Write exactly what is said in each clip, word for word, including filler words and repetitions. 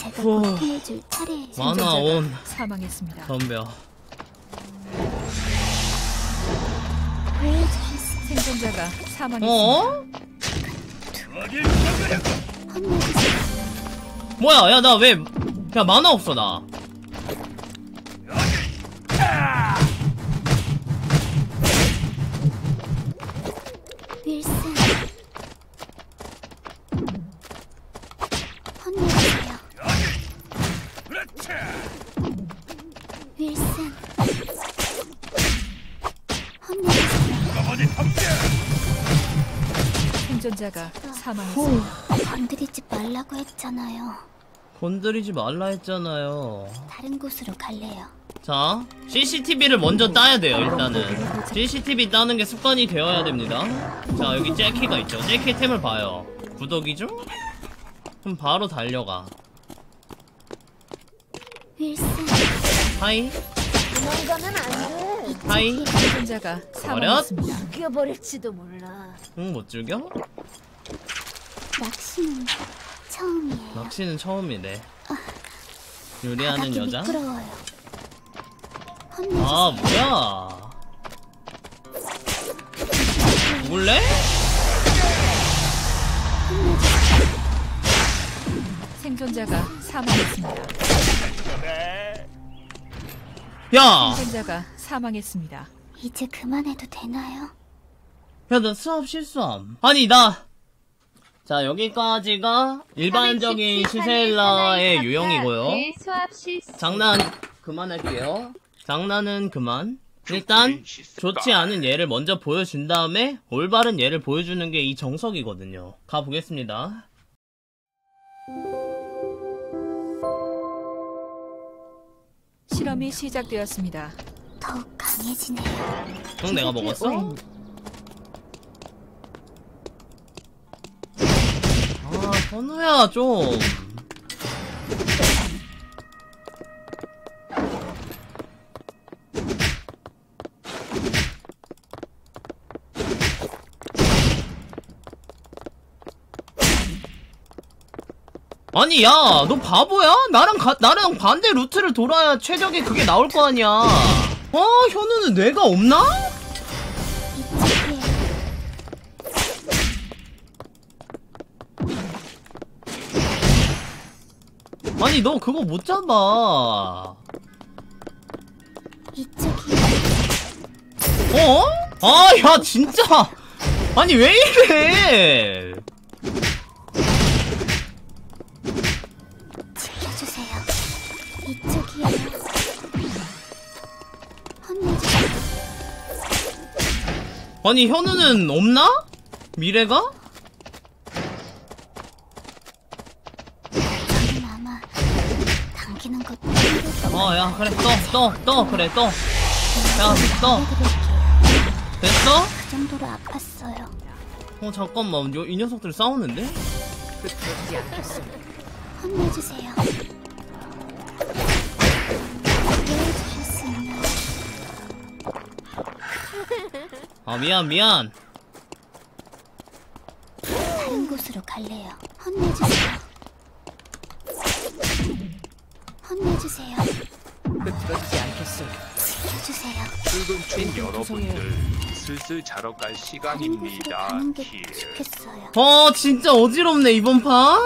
제가 꼭 해줄 차례예요. 만화 온. 사망했습니다. 덤벼. 생존자가 사망했습니다. 어? 뭐야, 야, 나 왜, 야, 만화 없어, 나. 윌슨, 혼내주세요. 윌슨, 혼내주세요. 생존자가 사망했습니다. 건드리지 말라고 했잖아요. 건드리지 말라 했잖아요. 다른 곳으로 갈래요. 자, 씨씨티비를 먼저 따야 돼요, 일단은. 씨씨티비 따는 게 습관이 되어야 됩니다. 자, 여기 잭키가 있죠. 잭키 템을 봐요. 구더기죠? 그럼 바로 달려가. 윌슨, 하이, 도망가면 안 돼. 하이. 생존자가 사망했습니다. 죽여버릴지도 몰라. 응, 못 죽여? 낚시는 처음이에요. 낚시는 처음이래. 요리하는 바닥이 여자? 미끄러워요. 혼내주세요. 아, 뭐야. 죽을래? 생존자가 사망했습니다. 야! 생존자가 사망했습니다. 이제 그만해도 되나요? 야, 나 수업 실수함. 아니, 나. 자, 여기까지가 일반적인 시셀라의 유형이고요. 장난 그만할게요. 장난은 그만. 일단 좋지 않은 예를 먼저 보여준 다음에 올바른 예를 보여주는 게 이 정석이거든요. 가보겠습니다. 실험이 시작되었습니다. 더욱 강해지네요. 형, 내가 먹었어? 아, 선우야, 좀. 아니, 야, 너 바보야? 나랑 가, 나랑 반대 루트를 돌아야 최적의 그게 나올 거 아니야. 어, 현우는 뇌가 없나? 이쪽이에요. 아니, 너 그거 못 잡아. 이쪽이에요. 어? 아, 야, 진짜. 아니, 왜 이래? 지켜주세요. 이쪽이에요. 혼내주세요. 아니, 현우는 없나? 미래가? 저는 아마 당기는 것도 힘들 거예요. 어, 야, 그래, 떠, 떠, 떠, 그래, 떠. 야, 떠. 됐어? 그 정도로 아팠어요. 어, 잠깐만, 요, 이 녀석들 싸우는데? 혼내주세요. 보여주실 수 있나요? 아, 미안, 미안. 다른 곳으로 갈래요. 혼내주세요. 혼내주세요. 흐트러지지 않겠소. 지켜주세요. 출근중 여러분들 슬슬 자러 갈 다른 곳으로 시간입니다. 가는 게 킬. 좋겠어요. 어, 진짜 어지럽네, 이번 판.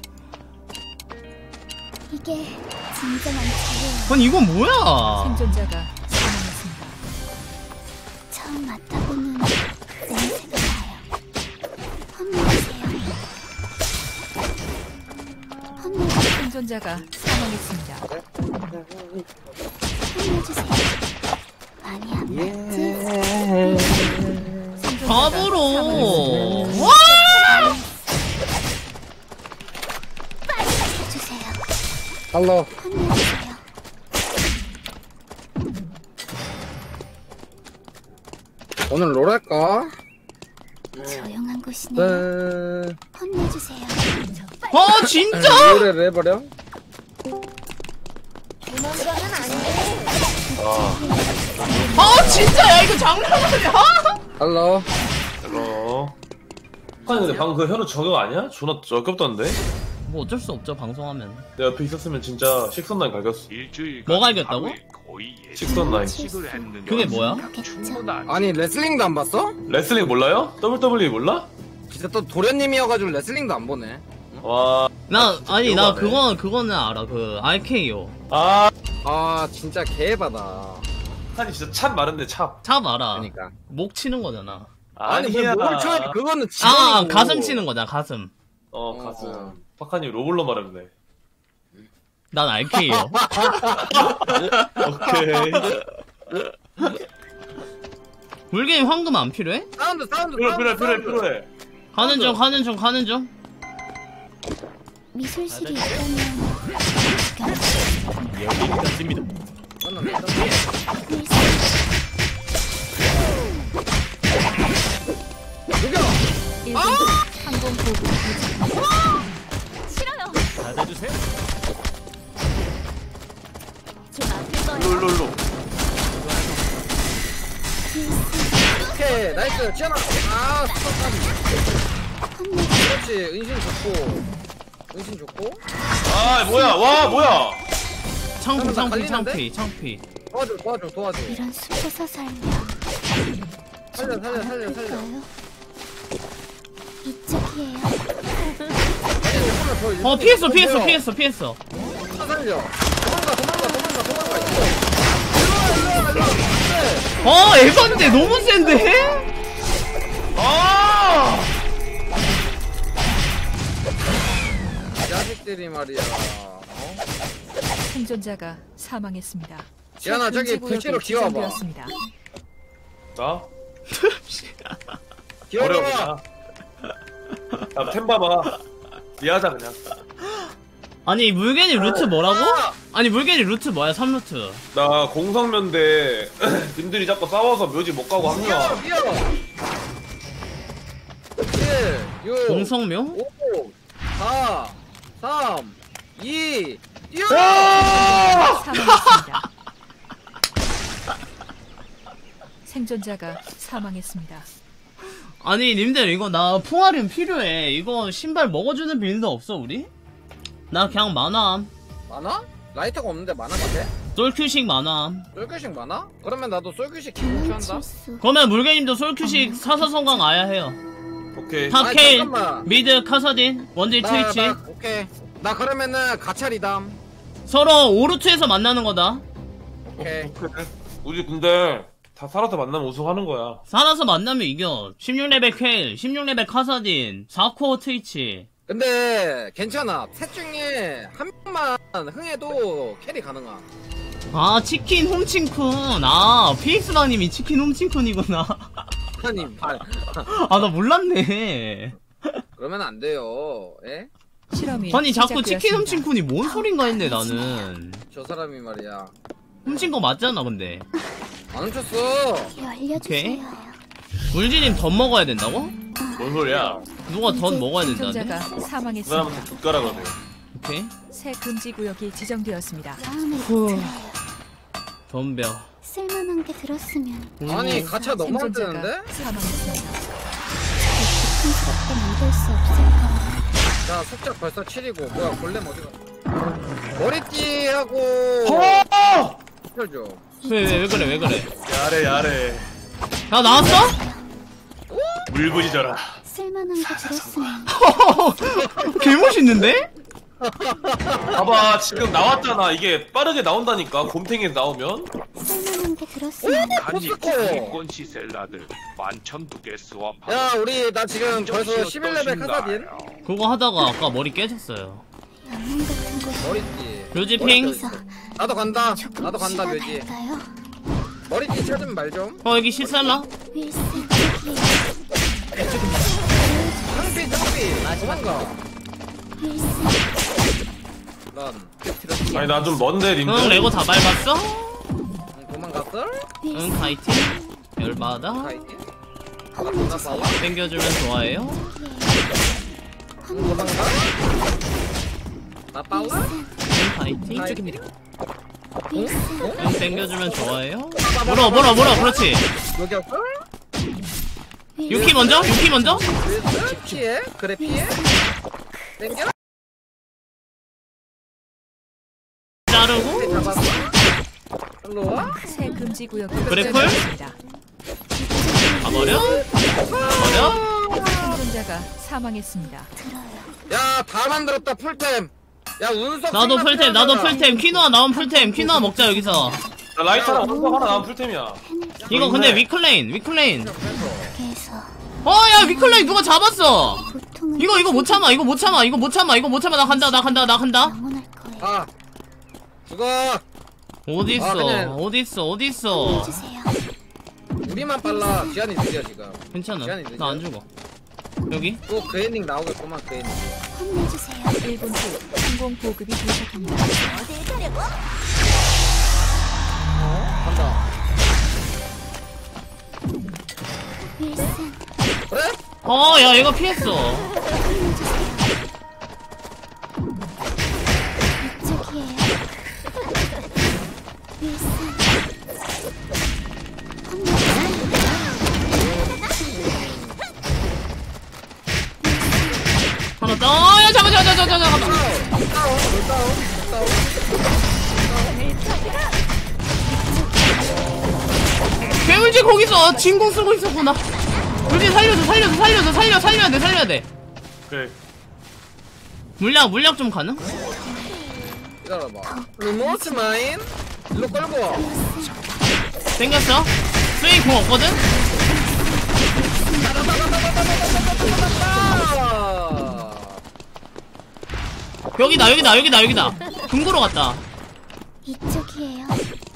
이게 진정한 자유예요. 아니, 이건 뭐야? 생존자가 사망했습니다. 처음 맡아보는 냄새가 나요. 혼내주세요. 혼내주세요. 생존자가 사망했습니다. 혼내주세요. 많이 안 맞지? 생존자가 바보로. 사망했습니다. 와! 지켜주세요. 할로. 혼내주세요. 오늘 롤 할까? 조용한 곳이네요. 네. 혼내주세요. 아, 진짜? 노래를 해버려? 도망가면 안 돼. 아, 진짜, 야, 이거 장난 아니야? 할로. 어. 아니 근데 방금 그 현우 저격 아니야? 존나 적겹던데? 뭐 어쩔 수 없죠, 방송하면. 내 옆에 있었으면 진짜 식선라인 갈겼어. 일주일 뭐 갈겼다고? 거의 식선라인. 예식을 했는데 그게 뭐야? 충분한 아니 레슬링도 안 봤어? 레슬링 몰라요? 더블유더블유이 몰라? 진짜 또 도련님이어가지고 레슬링도 안 보네. 와. 나, 아니, 나 배우가네. 그거, 그거는 알아. 그, 알케이오. 아. 아 진짜 개바다. 한이 진짜 참 많은데 참. 참 알아. 그러니까. 목 치는 거잖아. 아니 왜 아니야. 목을 쳐야지 그거는 아, 직원이고. 가슴 치는 거잖아, 가슴. 어 어. 가슴. 박하님 로블로 말했네. 난 알케이오. 오케이. 물개님 황금 안 필요해? 사운드 사운드 필요 사운드, 필요해 필요해 사운드. 필요해. 가는 중, 가는 중, 가는 중. 미술실이 있다면 나는 안 된다. 죽여! 일 분 항공 보고 싫어요. 좀 아플 거야. 일로 일로 일로. 오케이 나이스 지연아. 아 스톱까지. 그렇지 은신 좋고 은신 좋고. 아 뭐야 와 뭐야. 창피, 나 창피, 갈리는데? 창피, 창피. 도와줘 도와줘 도와줘. 이런 숲에서 살면 살려 살려 살려 살려. 아플까요? 이쪽이에요. 아니 잠깐만 저 일본 어, 피했어, 있어. 피했어, 뭐야? 피했어, 피했어. 차 살려. 도망가 도망가 도망가 도망가. 일로와 일로와 일로와. 그래. 어, 에반데 너무 센데? 아. 이 자식들이 말이야. 어? 생존자가 사망했습니다. 지연아, 저기 금지 구역이 배치로 기어와봐. 지정되었습니다. 나 기어봐. 어려워. 나템 봐봐. 미하자 그냥. 아니, 물개님 루트 뭐라고? 아! 아니, 물개님 루트 뭐야, 삼 루트. 나 공성면대 님들이 자꾸 싸워서 묘지 못 가고 합류야. 뛰어 뛰어. 일, 육, 공성묘? 오, 사, 삼, 이, 뛰어! 사망했습니다. 생존자가 사망했습니다. 아니, 님들, 이거 나 풍화림 필요해. 이거 신발 먹어주는 빌드 없어, 우리? 나 그냥 만화함. 많아? 라이터가 없는데 많아 같아? 솔큐식 만화함. 쏠규식 많아? 그러면 나도 쏠규식 기본취한다. 도망칠 수 그러면 물개님도 솔큐식 사사성광 아야 해요. 오케이. 탑 아니, 케일, 잠깐만. 미드 카서딘, 원딜 나, 트위치. 나, 오케이. 나 그러면은 가차리담. 서로 오루트에서 만나는 거다. 오케이. 우리 근데 다 살아서 만나면 우승하는 거야. 살아서 만나면 이겨. 십육 레벨 케일, 십육 레벨 카서딘, 사 코어 트위치. 근데 괜찮아. 셋 중에 한 명만 흥해도 캐리 가능함. 아, 치킨 홈친쿤. 아, 피엑스바님이 치킨 홈친쿤이구나. 아니, 아, 아, 나 몰랐네. 그러면 안 돼요. 예? 실험이 아니, 자꾸 시작되었습니다. 치킨 홈친쿤이 뭔 소린가 했네, 나는. 저 사람이 말이야. 훔친 거 맞잖아, 근데. 안 훔쳤어. 길 알려주세요. 물지님 덧 먹어야 된다고? 뭔 소리야? 누가 덧 먹어야 된다는데? 생존자가 그 사람한테 사망했습니다. 족가라 그러네. 오케이. 새 금지 구역이 지정되었습니다. 마음에 후. 들어요. 덤벼. 쓸만한 게 들었으면 아니, 가차 너무 안 생존자가 뜨는데? 사망했습니다. 고통스럽게 만들 수 없을까? 자, 속작 벌써 칠이고. 뭐야, 골렘 어디가? 머리띠하고. 어! 펴줘. 왜, 왜, 왜 그래, 왜 그래? 야래 야래. 야, 나왔어? 물부짖어라. 쓸만한 게 들었으면 개멋있는데? 봐봐 지금 나왔잖아. 이게 빠르게 나온다니까. 곰탱이에서 나오면. 쓸만한 게 들었으면 간이 포스코. 기권 시셀라들 만천 두 개 수업하고 야, 우리, 나 지금 벌써 십일 레벨 카사딘? 그거 하다가 아까 머리 깨졌어요. 연문 같은 곳 머리띠. 묘지핑. 여기서 나도 간다. 조금 나도 간다, 시간 묘지. 할까요? 머리띠 찾으면 말 좀. 어, 여기 실살라? 윌슨 저기 창피, 창피. 도망가. 윌슨 넌. 아니 나 좀 먼데 님들. 응, 레고 다 밟았어? 응, 도망갔어? 응, 윌슨 카이팅. 열받아. 가이디? 나 싸워? 땡겨주면 좋아해요. 응, 도망가? 나 빠우? 윌슨 응, 카이팅. 이쪽입니다. 윌슨 응, 땡겨주면 좋아해요. 물어, 물어, 물어, 그렇지. 여기 없어? 유키 먼저? 유키 먼저? 피해? 그래, 피해? 땡겨? 자르고 잡았어. 일로 와. 새 금지 구역이 그래, 지정되었습니다. 가버려? 가버려? 생존자가 사망했습니다. 야, 다 만들었다 풀템. 야, 운석. 나도 생각 풀템 나도 필요하잖아. 풀템 퀴노아 나온 풀템 퀴노아 먹자 여기서. 나 라이터랑 운석 하나 나온 풀템이야. 이거 근데 위클레인 위클레인 그래서 어야 위클레인 누가 잡았어. 고통은 이거 이거 못 참아 이거 못 참아 이거 못 참아 이거 못 참아 나 간다 나 간다 나 간다. 영원할 거예요. 아, 죽어. 어디 아, 있어 그냥- 어디 있어 어디 있어. 해주세요. 우리만 빨라. 지한이 느려 지금. 괜찮아 시간이 늦어요. 나 안 죽어. 여기 또 그 엔딩 나오겠구만 그 엔딩. 혼내주세요. 일 분 후 항공 보급이 도착합니다. 어딜 가려고? 간다. 윌슨, 그래? 어 야 얘가 피했어. 이쪽이에요. 윌슨, 하나 떠야 잠깐 잠깐 잠깐 잠깐 잠깐. 다운, 다운, 다운, 다운. 괴물지 거기서 진공 쓰고 있었구나. 우리 살려줘 살려줘 살려줘 살려 살려야 돼 살려야 돼. 그래. 물약 물약 좀 가능? 기다려봐. 리모트 마인. 일로 끌고 와. 생겼어? 스윙 공 없거든? 아! 여기다 여기다 여기다 여기다. 금고로 갔다. 이쪽이에요.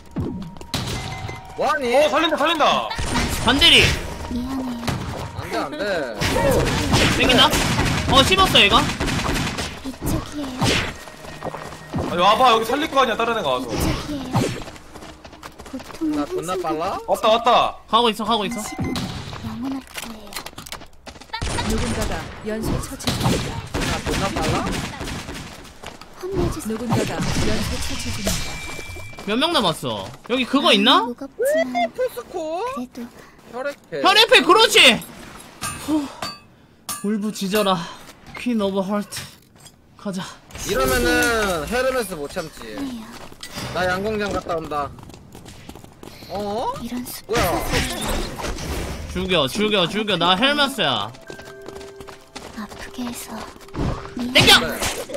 뭐하니? 어 살린다 살린다. 반대리 미안해요. 안돼 안돼. 생긴다? 어 씹었어 얘가. 이쪽이에요. 아니 와봐 여기 살릴 거 아니야 다른 애가 와서. 이쪽이에요. 고통은 나 존나 빨라? 왔다 왔다. 가고 있어 가고 있어. 지금 영원할 거예요. 누군가가 연쇄 처치 중입니다. 나 존나 빨라? 혼내주세요. 누군가가 연쇄 처치 중입니다. 몇 명 남았어? 여기 그거 있나? 무겁지만 포스코? 그래도 혈액팩. 혈액팩 그렇지! 후, 울부짖어라 퀸 오브 헐트 가자. 이러면은 헤르메스 못 참지. 해요. 나 양궁장 갔다 온다. 어? 이런 숲 뭐야? 죽여 죽여 죽여 나 헬메스야. 아프게 해서 땡겨! 그래.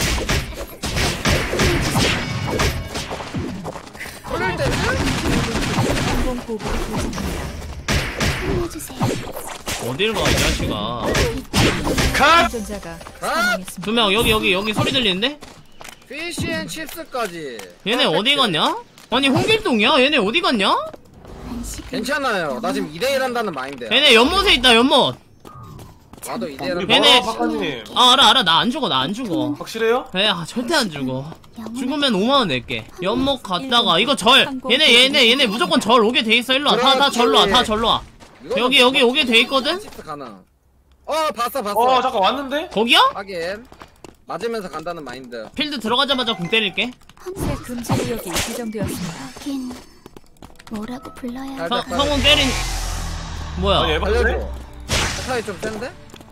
그럴 때는 항공 보급이 도착합니다. 혼내주세요. 어딜 가 이 자식아. 컷. 생존자가 아! 사망했습니다. 두 명 여기 여기 여기 소리 들리는데? 피시앤칩스까지. 얘네 어디 갔냐? 아니 홍길동이야? 얘네 어디 갔냐? 안식은 괜찮아요. 나 지금 이 대 일 한다는 마인드야. 얘네 연못에 있다 연못. 나도 이 대 일 우리 한다. 얘네- 뭐야 박사님. 아 알아 알아 나 안 죽어 나 안 죽어. 확실해요? 에 아, 절대 안 죽어. 영원할 죽으면 오만 원 낼게. 연못 갔다가 이거 절. 얘네 얘네 얘네 무조건 절 오게 돼 있어. 일로 와. 다 다 절로 와. 다 절로 와. 이거는 여기 여기 오게 돼 있거든. 칩스 가능. 어 봤어 봤어. 어 잠깐 왔는데? 거기야? 하긴 맞으면서 간다는 마인드. 필드 들어가자마자 궁 때릴게. 새 금지 구역이 지정되었습니다. 여긴 뭐라고 불러야 잘 성, 됐다. 성훈 때린. 아니 뭐야? 에바인데? 알려줘. 스타일 좀 센데?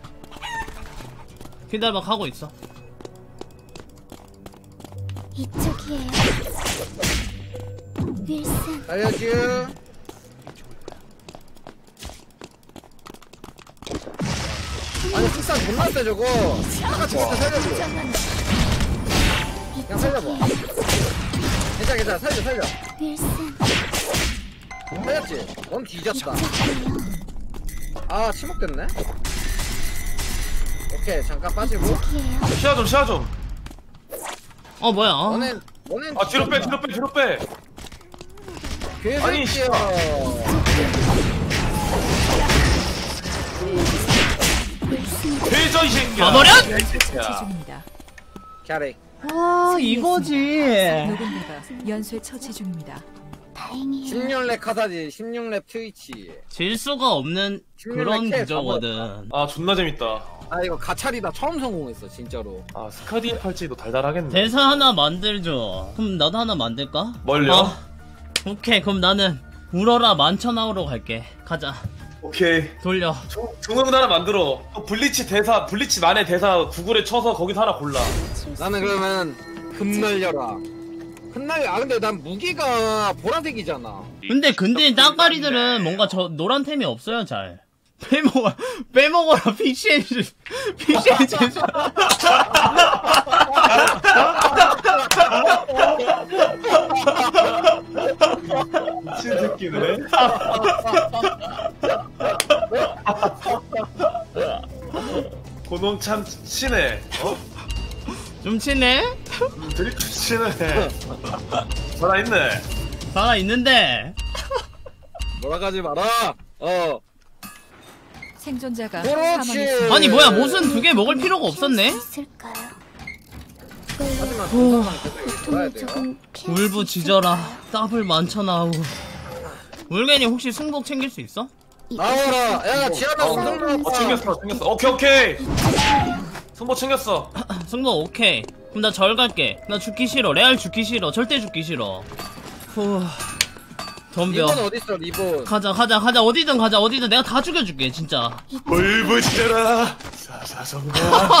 기다려봐 가고 있어. 이쪽이에요. 윌슨, 알려줘. 아니 식사 존나 세 저거. 아까 진짜 살려줘. 그냥 살려봐. 괜찮아 괜찮아 살려 살려. 윌슨, 살렸지? 넌 뒤졌다. 이쪽이에요. 아 침묵됐네. 오케이 잠깐 빠지고. 이쪽이에요. 시야 좀 시야 좀. 어 뭐야? 어. 너넨 너넨 아 뒤로 빼 뒤로 빼 뒤로 빼. 아니, 개새끼야. 회전 이 새끼야. 가버려? 연쇄 처치 중입니다. 캐릭. 아 이거지. 누군가가 연쇄 처치 중입니다. 다행이에요. 십육 렙 카사디, 십육 렙 트위치. 질 수가 없는 그런 캐 구조거든. 아 존나 재밌다. 아 이거 가차리다 처음 성공했어 진짜로. 아 스카디의 팔찌도 달달하겠네. 대사 하나 만들죠. 그럼 나도 하나 만들까? 뭘요? 아, 오케이 그럼 나는 울어라 만천하우로 갈게. 가자. 오케이. 돌려. 중- 중흥 하나 만들어. 또 블리치 대사 블리치 만의 대사 구글에 쳐서 거기서 하나 골라. 나는 그러면 금 날려라. 흩날려. 아 근데 난 무기가 보라색이잖아. 근데 근데 따까리들은 뭔가 저 노란 템이 없어요 잘. 빼먹어 빼먹어라 피시엔즈 피시엔즈. 미친 새끼네. 고놈 참 치네. 어? 좀 치네? 드립 치네. 살아있네. 살아 있는데. 몰아가지 마라. 어. 생존자가 그렇지. 사망했습니다. 아니 뭐야 못은 두 개 먹을 필요가 피할 수 없었네? 있을까요? 이걸로 하지만 동상은 계속 이렇게 고통을 돌아야 돼요. 조금 피할 울부 수 지져라. 있을까요? 더블 많잖아우. 울겐이 혹시 승복 챙길 수 있어? 나와라. 야 지하다 어, 운동 어 나왔다. 챙겼어 챙겼어. 오케이 오케이. 승보 챙겼어. 승복 오케이. 그럼 나 절 갈게. 나 죽기 싫어. 레알 죽기 싫어. 절대 죽기 싫어. 후. 덤벼. 리본 어딨어 리본. 가자 가자 가자 어디든 가자 어디든 내가 다 죽여줄게 진짜. 울부 지져라. 사사성가.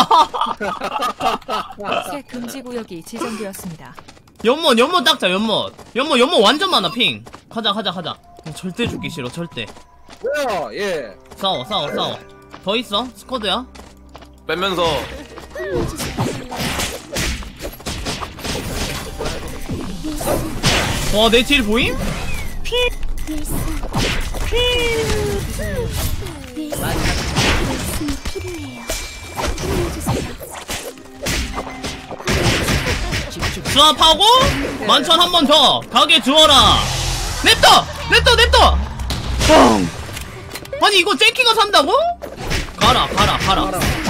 새 금지 구역이 지정되었습니다. 연못 연못 닦자 연못. 연못 연못 완전 많아 핑. 가자 가자 가자. 절대 죽기 싫어 절대. 뭐야 얘. 싸워 싸워 싸워. 더 있어 스쿼드야. 빼면서 와 내 딜 보임? 윌슨 윌슨 윌슨이 필요해요. 힘내주세요. 수압하고 만천 한 번 더 가게 두어라. 냅둬 냅둬 냅둬. 뻥. 아니 이거 잭키가 산다고? 가라 가라 가라.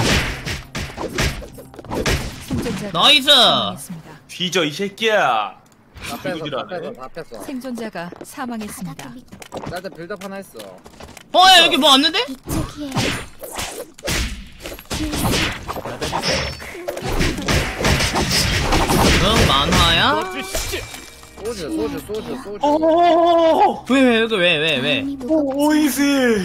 생존자가 나이스. 사망했습니다. 뒤져 이 새끼야. 다 뺐어 다 누구지라네. 뺐어 다 뺐어. 생존자가 사망했습니다. 나한테 빌드업 하나 했어. 어야 여기 뭐 왔는데? 이쪽이에요. 응 만화야? 소주 소주 소주 소주. 오 왜 왜 여기 왜 왜 왜? 마음이 무겁- 오이지.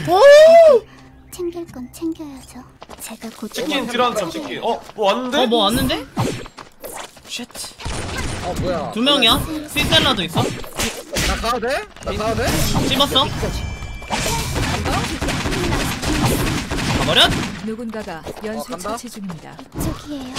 챙길 건 챙겨야죠. 제가 곧 치킨 딜한참 치킨. 어? 뭐 왔는데? 어 뭐 왔는데? 쉣. 어 뭐야. 두 명이야? 시셀라도 있어? 나 가도 돼? 나 가도 돼? 씹었어? 가버렸? 누군가가 연쇄 어, 간다? 처치 중입니다. 이쪽이에요.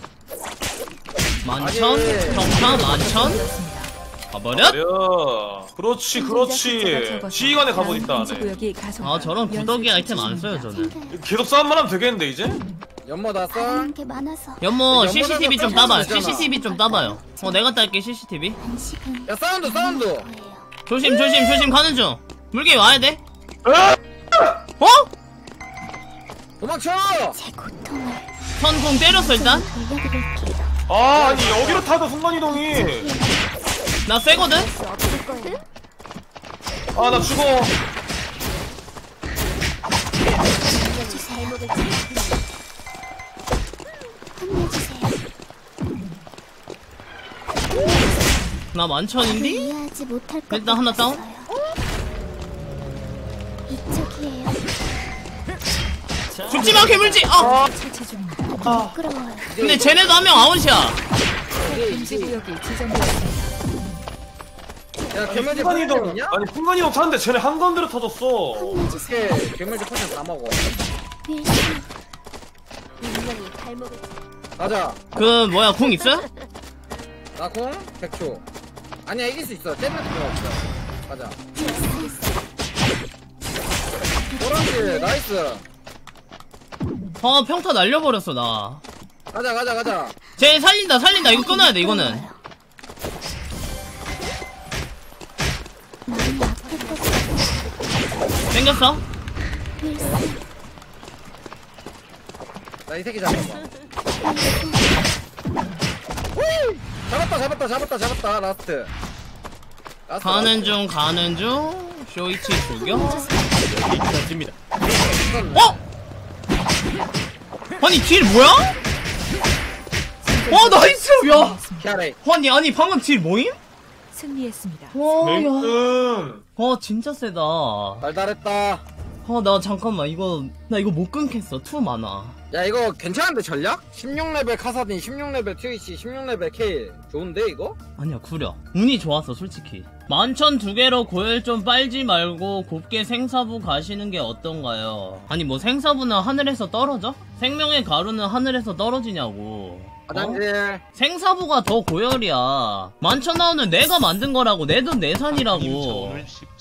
만천? 아니. 평타 만천? 되었습니다. 가버렸? 야, 그렇지 그렇지. 지휘관에 가보니 있다. 금지 네. 구역이 가속. 아 저런 구더기 아이템 안 써요 저는. 챙겨요. 계속 싸움만 하면 되겠는데 이제? 연모 다 써? 바라는 게 많아서 연모 연모는 씨씨티비 좀 또 따봐요. 되잖아. 씨씨티비 좀 따봐요. 어 내가 딸게 씨씨티비. 간식은 야 사운드 사운드. 거예요. 조심 조심 조심 가는 중. 물개 와야 돼. 어? 도망쳐. 제 고통을 선공 때렸어 일단. 돌려드릴게요. 아 아니 여기로 타도 순간이동이. 나 세거든? 없을 거예요. 아 나 죽어. 살려주세요. 혼내주세요. 나 만천인데? 이해하지 못할 것 일단 하나 다운? 같았어요. 이쪽이에요. 죽지마 괴물지! 아! 처치 중입니다. 부끄러워요. 근데 쟤네도 한 명 아웃이야. 새 금지 구역이 지정되었습니다. 야 괴물지 순간이동. 포션 있냐? 아니 순간이동 타는데 쟤네 한 건드려 터졌어. 혼내주세요. 오케이 괴물지 포션 다 먹어. 윌슨 분명히 발목을 가자. 그 뭐야 궁 있어? 나공 백 초. 아니야 이길 수 있어. 쟤는 필요 없어. 가자. 오랑지 나이스. 아 평타 날려버렸어 나. 가자 가자 가자. 쟤 살린다 살린다 이거 끊어야 돼 이거는. 마음이 아플 것 같아요. 생겼어? 윌슨 나 이 새끼 잡아봐. 잡았다 잡았다 잡았다 잡았다 라스트. 라스트, 가는 중 가는 중 쇼이치 죽여. 어? 아니 딜 뭐야? 어 나이스 야. 키아레이. 아니 아니 방금 딜 뭐임? 승리했습니다. 와야. 음. 와 진짜 세다. 달달했다. 아 나 잠깐만 이거 나 이거 못 끊겠어 투 많아. 야 이거 괜찮은데 전략? 십육 레벨 카사딘, 십육 레벨 트위치, 십육 레벨 케일 좋은데 이거? 아니야 구려. 운이 좋았어 솔직히. 만천 두 개로 고열 좀 빨지 말고 곱게 생사부 가시는 게 어떤가요? 아니 뭐 생사부는 하늘에서 떨어져? 생명의 가루는 하늘에서 떨어지냐고. 어? 화장실. 생사부가 더 고열이야. 만천 나오는 내가 만든 거라고. 내 돈 내산이라고. 점을 씹고